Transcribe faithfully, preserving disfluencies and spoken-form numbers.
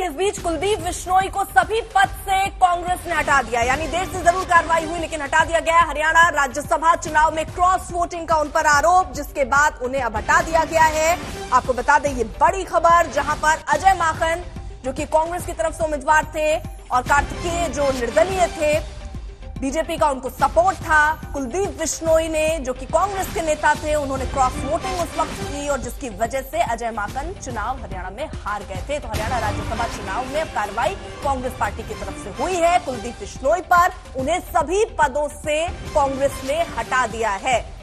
इस बीच कुलदीप बिश्नोई को सभी पद से कांग्रेस ने हटा दिया, यानी देर से जरूर कार्रवाई हुई लेकिन हटा दिया गया। हरियाणा राज्यसभा चुनाव में क्रॉस वोटिंग का उन पर आरोप, जिसके बाद उन्हें अब हटा दिया गया है। आपको बता दें ये बड़ी खबर, जहां पर अजय माकन जो कि कांग्रेस की तरफ से उम्मीदवार थे और कार्तिकेय जो निर्दलीय थे, बीजेपी का उनको सपोर्ट था। कुलदीप बिश्नोई ने जो कि कांग्रेस के नेता थे, उन्होंने क्रॉस वोटिंग उस वक्त की और जिसकी वजह से अजय माकन चुनाव हरियाणा में हार गए थे। तो हरियाणा राज्यसभा चुनाव में अब कार्रवाई कांग्रेस पार्टी की तरफ से हुई है कुलदीप बिश्नोई पर, उन्हें सभी पदों से कांग्रेस ने हटा दिया है।